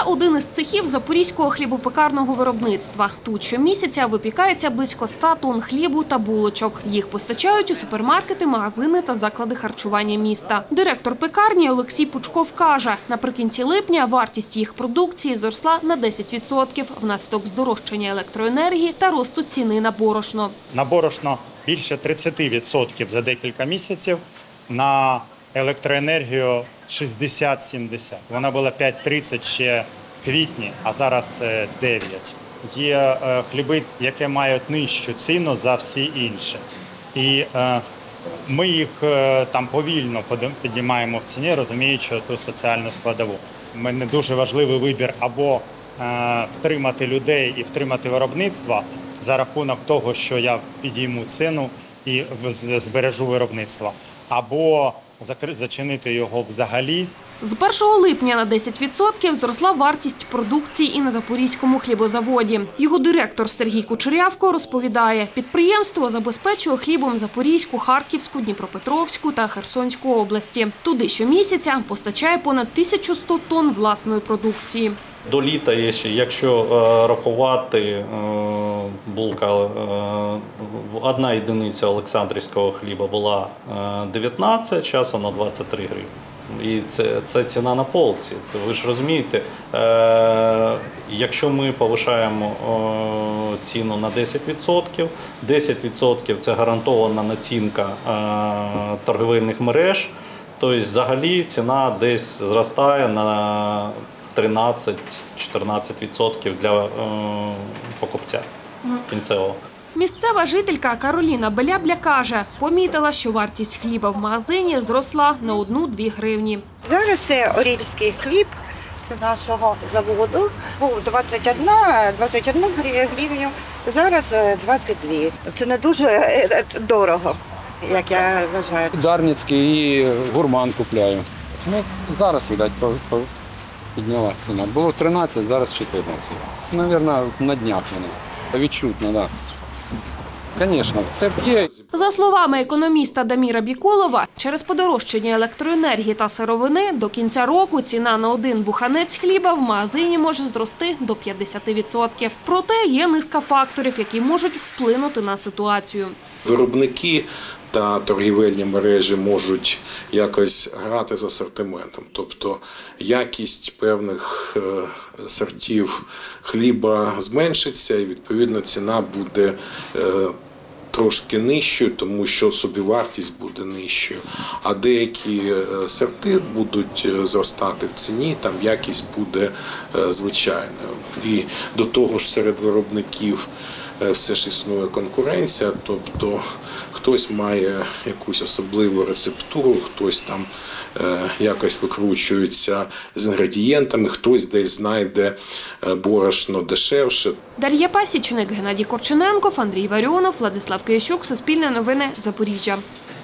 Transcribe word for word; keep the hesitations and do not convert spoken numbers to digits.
один із цехів запорізького хлібопекарного виробництва. Тут щомісяця випікається близько ста тонн хлібу та булочок. Їх постачають у супермаркети, магазини та заклади харчування міста. Директор пекарні Олексій Пучков каже, наприкінці липня вартість їх продукції зросла на десять відсотків внаслідок здорожчання електроенергії та росту ціни на борошно. На борошно більше тридцяти відсотків за декілька місяців, на електроенергію шістдесят-сімдесят. Вона була п'ять тридцять ще в квітні, а зараз дев'ять. Є хліби, які мають нижчу ціну за всі інші. І ми їх там повільно піднімаємо в ціні, розуміючи ту соціальну складову. У мене дуже важливий вибір або втримати людей і втримати виробництво за рахунок того, що я підійму ціну і збережу виробництво, або зачинити його взагалі. З першого липня на десять відсотків зросла вартість продукції і на Запорізькому хлібозаводі. Його директор Сергій Кучерявко розповідає, підприємство забезпечує хлібом Запорізьку, Харківську, Дніпропетровську та Херсонську області. Туди щомісяця постачає понад тисячу сто тонн власної продукції. До літа, якщо рахувати, булка, одна єдиниця Олександрівського хліба була дев'ятнадцять, зараз вона двадцять три гривні. І це, це ціна на полці. Ви ж розумієте, е, якщо ми повишаємо е, ціну на десять відсотків, десять відсотків – це гарантована націнка е, торговельних мереж, то взагалі ціна десь зростає на тринадцять-чотирнадцять відсотків для е, покупця кінцевого. Місцева жителька Кароліна Белябля каже, помітила, що вартість хліба в магазині зросла на одну-дві гривні. Зараз це орільський хліб, це нашого заводу. Був двадцять одна, двадцять одну гривню, зараз двадцять дві. Це не дуже дорого, як я вважаю. Дарницький і гурман купляю. Ну, зараз, видать, підняла ціна. Було тринадцять, зараз чотирнадцять. Навірно, на днях вона. Відчутно, так. Звісно, це є. За словами економіста Даміра Бікулова, через подорожчання електроенергії та сировини до кінця року ціна на один буханець хліба в магазині може зрости до п'ятдесят відсотків. Проте є низка факторів, які можуть вплинути на ситуацію. Виробники та торгівельні мережі можуть якось грати з асортиментом. Тобто якість певних сортів хліба зменшиться і, відповідно, ціна буде трошки нижчою, тому що собівартість буде нижчою. А деякі сорти будуть зростати в ціні, там якість буде звичайною. І до того ж серед виробників все ж існує конкуренція, тобто хтось має якусь особливу рецептуру, хтось там е, якось викручується з інгредієнтами, хтось десь знайде борошно дешевше. Дар'я Пасічник, Геннадій Корчененков, Андрій Варіонов, Владислав Киящук, Суспільне новини, Запоріжжя.